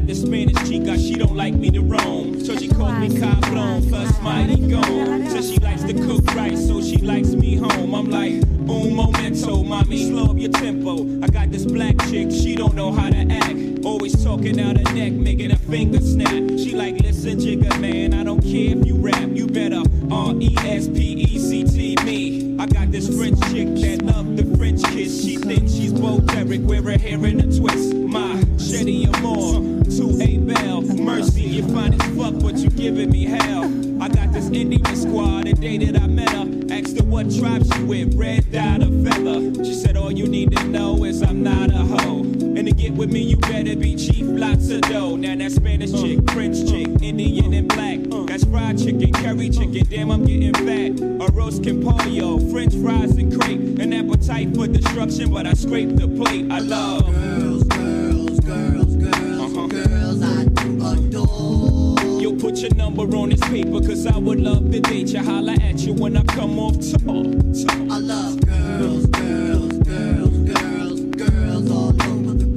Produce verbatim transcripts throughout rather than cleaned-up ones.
this Spanish chica, she don't like me to roam. So she calls me Cablon, plus mighty gone. Says she likes to cook rice, so she likes me home. I'm like, un momento, mommy, slow up your tempo. I got this black chick, she don't know how to act. Always talking out her neck, making her finger snap. She like, listen, Jigga man, I don't care if you rap. You better R E S P E C T me. I got this French chick that love the French kiss. She thinks she's Bo Derek, wear her hair in a twist. My Shetty Amore, to a bell. Mercy, you fine as fuck, but you giving me hell. I got this Indian squad, the day that I met her. Asked her what tribe she with, red dot or feather. She said all you need to know is I'm not a hoe. And to get with me, you better be chief, lots of dough. Now that Spanish chick, French chick, Indian and black. That's fried chicken, curry chicken, damn I'm getting fat. A roast pollo, French fries and crepe. An appetite for destruction, but I scrape the plate. I love girls, girls, girls, girls, uh-huh. Girls I do adore. Yo, put your number on this paper, cause I would love to date you. Holla at you when I come off tour. I love girls, girls, girls, girls, girls all over the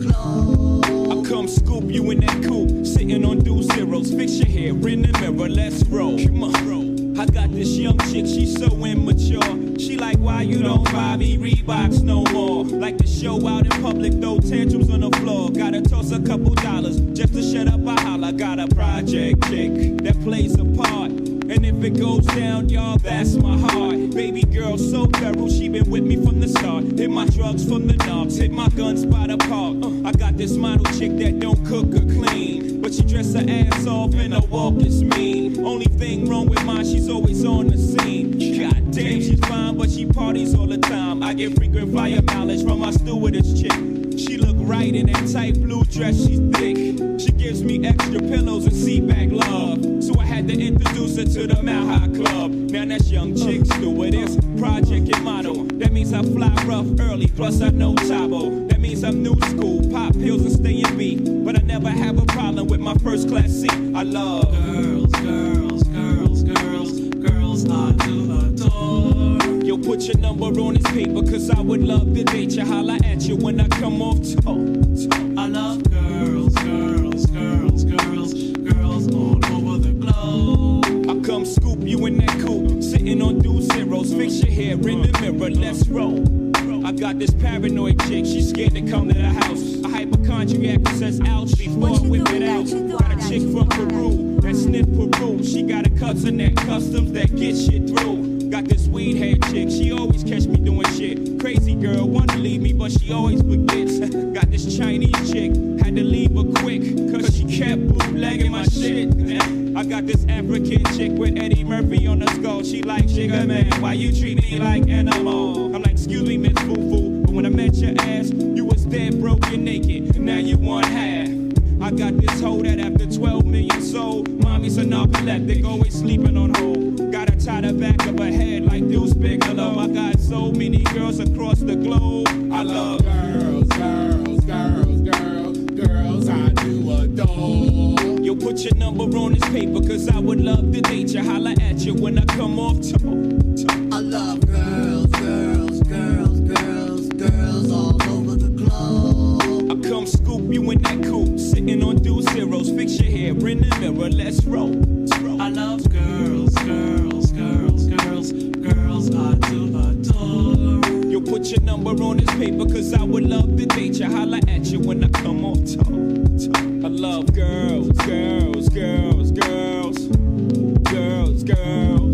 globe. I come scoop you in that coupe, sitting on two zeros. Fix your hair in the mirror, let's roll. Come on, roll. I got this young chick, she's so immature. She like, why you don't buy me Reeboks no more? Like to show out in public, throw tantrums on the floor. Gotta toss a couple dollars just to shut up a holler. Got a project chick that plays a part. And if it goes down, y'all, that's my heart. Baby girl so thorough, she been with me from the start. Hit my drugs from the knobs, hit my guns by the park. Uh, I got this model chick that don't cook or clean, but she dress her ass off and her walk is mean. Only thing wrong with mine, she's always on the scene. God damn, she's fine, but she parties all the time. I get frequent flyer mileage from my stewardess chick. She look right in that tight blue dress, she's thick. She gives me extra pillows and seat-back love. So I had to introduce her to the Mile High Club. Now that's young chick stewardess, project and model. That means I fly rough early, plus I know Tabo. That means I'm new school, pop pills and stay in beat. But I never have a problem with my first class seat. I love girls, girls, girls, girls, girls I do adore. Yo, put your number on this paper, cause I would love to date you. Holla at you when I come off tour. I love girls, girls, girls, girls, girls all over the globe. I come scoop you in that coupe, sitting on two zeros. Fix your hair in the mirror, let's roll. I got this paranoid chick, she's scared to come to the house. A hypochondriac who says ouch before I whip it out. Got a chick from Peru that sniff Peru. She got a cousin at customs that get shit through. Got this weed head chick, she always catch me doing shit. Crazy girl, wanna leave me, but she always forgets. Got this Chinese chick, had to leave her quick, cause she kept bootlegging my shit. I got this African chick with Eddie Murphy on the skull. She like, Jigga man, why you treat me like animal? I'm like, excuse me, Miss Foo-Foo, but when I met your ass, you was dead, broke, and naked, and now you one half. I got this hoe that after twelve million sold, mommy's a narcoleptic, always sleeping on hold. Got her tie the back of her head like Deuce Bigelow. I got so many girls across the globe. I love girls, girls, girls, girls, girls I do adore. Yo, put your number on this paper, cause I would love to date you. Holla at you when I come off tour. I love girls, girls, girls, girls, girls all over the globe. I come scoop you in that coupe, sitting on two zeros. Fix your hair in the mirror, let's roll. I love girls, girls, girls, girls, girls I do adore. Yo, put your number on this paper, cause I would love to date you. Holla at you when I come off tour. I love girls, girls, girls, girls, girls, girls.